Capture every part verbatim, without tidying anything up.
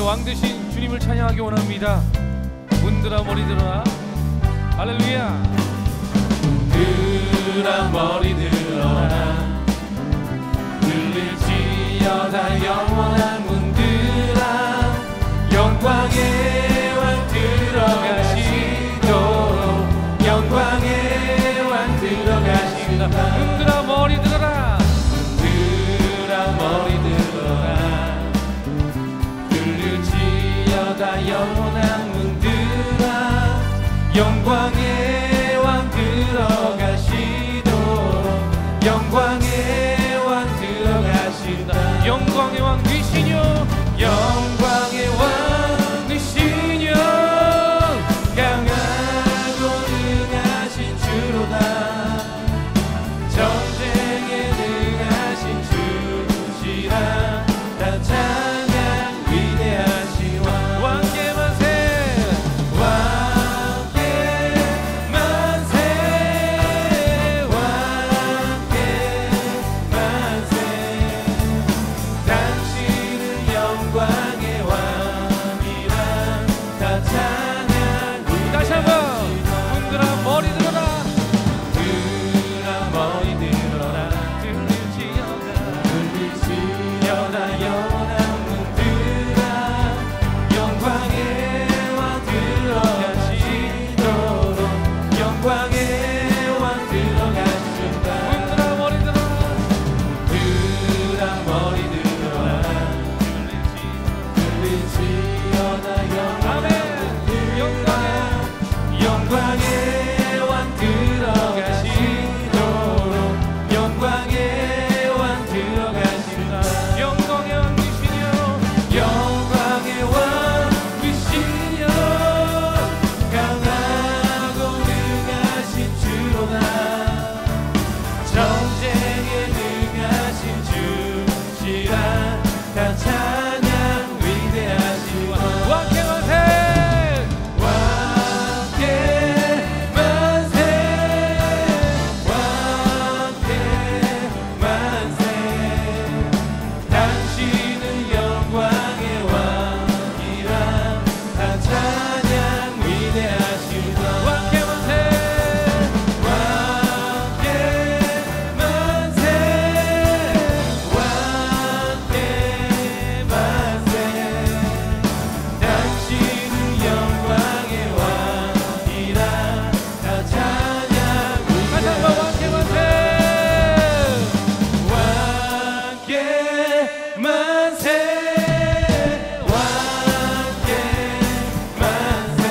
왕 되신 주님을 찬양하기 원합니다. 문들아 머리들아 할렐루야. 문들아 머리들어라 들릴지어다 영원한 문들아 영광의 왕 들어가시도록 영광의 왕 들어가신다. 문들아 머리들어라 문들아 머리들어라 들릴지어다 영원한 문들아 영광의 왕 들어가시도록 영광의 왕 들어가신다. 영광의 왕 되시뇨 영광의 왕 되시뇨 강하고 능하신 주로다 전쟁에 능하신 주시라 다 찬양 위대하신 왕 왕께 만세 왕께 만세 왕께 만세 당신은 영광의 왕이라 다 찬양 다시 한번 문들아 머리들어라 들아 머리 들어라 들릴지어다 들리시려다 영원한 문들아 영광의 왕 들어가시도록 영광의 왕 들어가신다. 문들아 머리들어라 들아 머리 들어라 들리시려다 아멘. 영광의 영광의 왕 들어가시도록 영광의 왕 들어가신다. 영광의 왕 되시뇨 영광의 왕 되시뇨 강하고 능하신 주로다 전쟁에 능하신 주시라 다 찬양 위대하신 왕 왕께 만세 왕께 만세 왕께 만세 당신은 영광의 왕이라 다 찬양 위대하신 왕 왕께 만세 왕께 만세 왕께 만세 당신은 영광의 왕이라 다 찬양 다시 한번 왕께 만세 왕께 만세 왕께 만세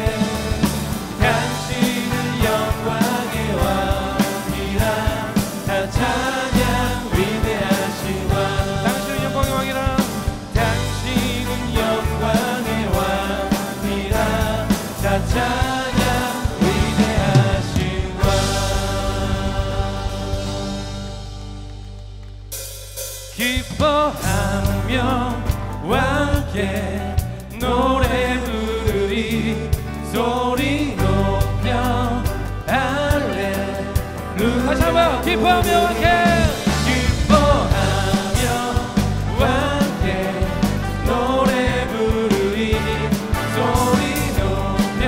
당신은 영광의 왕이라 다 찬양 위대하신 왕 당신은 영광의 왕이라 당신은 영광의 왕이라 다 찬양 위대하신 왕 기뻐하며 왕께 노래 부르리 소리 높여 할렐루야 다시 한번 기뻐하며 왕께 기뻐하며 왕께 노래 부르리 소리 높여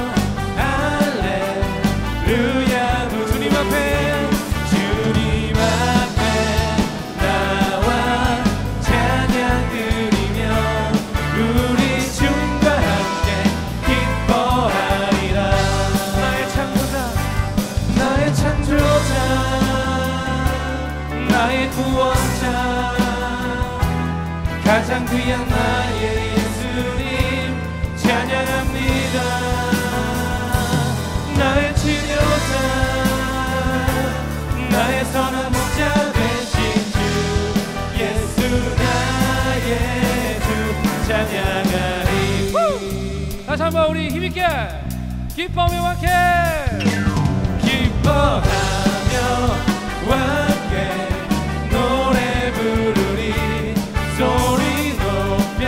할렐루야 주님 앞에 주님 앞에 나와 찬양 드리며 우리 주님과 함께 기뻐하리라. 나의 창조자 나의 창조자 나의 구원자 가장 귀한 나의 예수님 찬양합니다. 나의 치료자 나의 선한 목자 되신 주 예수 나의 주 찬양하리. 다시 한번 우리 힘있게 기뻐하며 왕께 기뻐하며 왕께 노래 부르리 소리 높여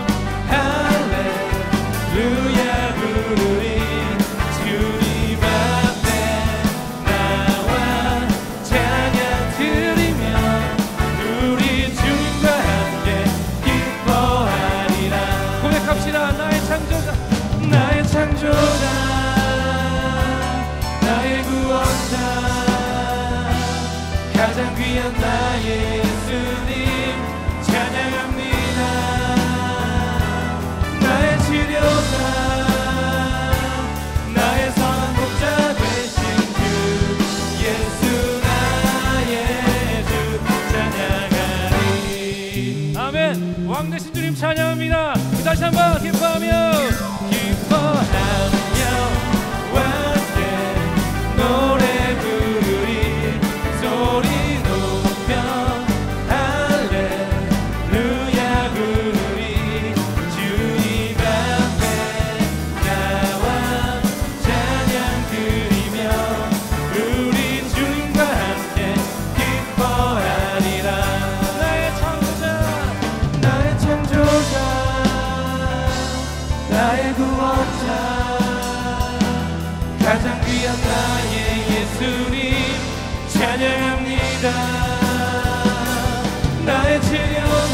할렐루야 부르리 주님 앞에 나와 찬양 드리며 우리 주님과 함께 기뻐하리라. 가장 귀한 나의 예수님 찬양합니다. 나의 치료자 나의 선한 목자 되신 주 예수 나의 주 찬양하리. 아멘. 왕 되신 주님 찬양합니다. 다시 한번 기뻐하며 기뻐하며 함께 노래 부르리 소리 높여 할렐루야 부르리 주님 앞에 나와 찬양 드리며 우리 주님과 함께 기뻐하리라. 나의 창조자 나의 창조자 나의 구원자 가장 귀한 나의 예수님 찬양합니다. 나의 치료자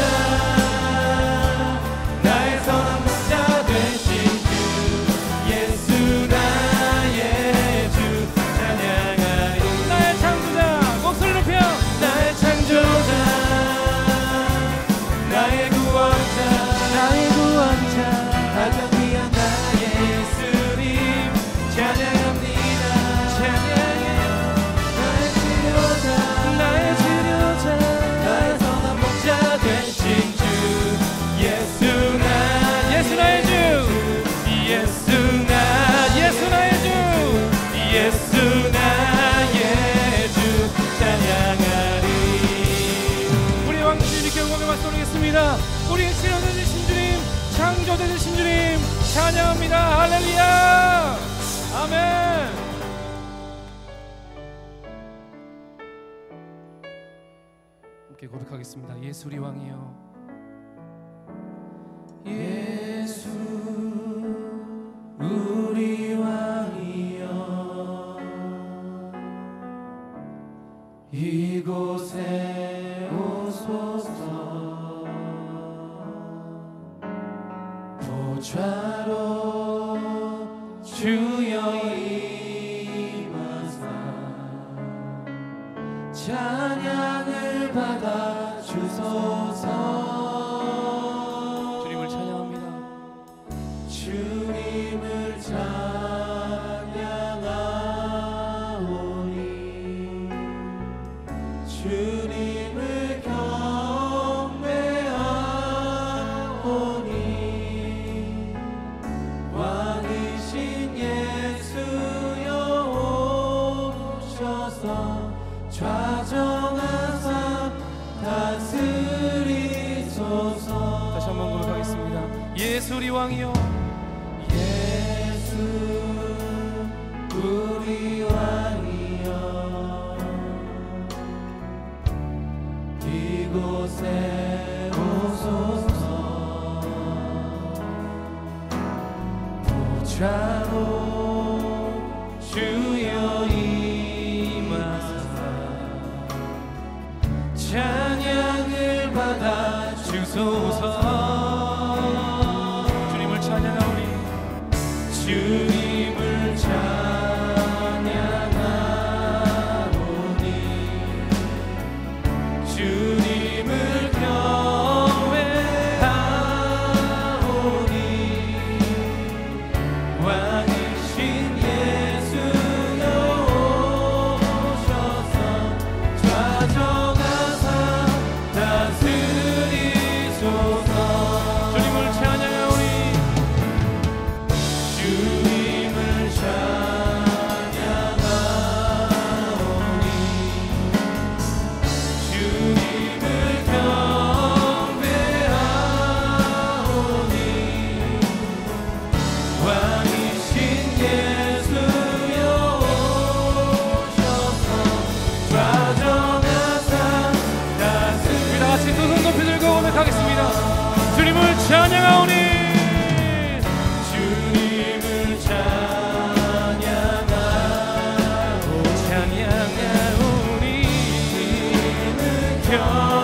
나의 선한 목자 되신 주 예수 나의 주 찬양하리. 나의 창조자 목소리 높여 나의 창조자 나의 구원자 나의 구원자 가장 귀한 나의 예수님 찬양합니다. 찬양해 나의 치료자 나의 치료자 나의 선한 목자 되신 주 예수 나 예수 나의 주 예수 나 예수 나의 주 예수 나의 주 찬양하리. 우리 왕 주님께 영광의 말씀 올리겠습니다. 우리의 치료되신 주님 창조되신 주님 찬양합니다. 할렐루야 아멘. 함께 고백하겠습니다. 예수 우리 왕이여 예수 우리 왕이여 이곳에 오소서 보좌로 주여 임하사 찬양을 받아 주소서. 주님을 찬양합니다. 주님을 찬양하오니 주님을 경배하오니 왕이신 예수여 오셔서 좌정하사 다스리소서. 다시 한번 고백하겠습니다. 예수 우리 왕이여 예수 우리 왕이여 이곳에 오소서 보좌로 주여 임하사 찬양을 받아 주소서. 주님을 찬양하오니 주님을 찬양하오니 주님을 경배하오니 왕이신 예수여 오셔서 좌정하사 다스리소서. 주님을 찬양하오니 주님을 찬양하오니 주님을 경배하오니 왕이신 예수여 오셔서 좌정하사 다스리소서. 우리 다같이 두 손 높이 들고 고백하겠습니다. 주님을 찬양하오니 주님을 찬양하오니 찬양하오니 주님을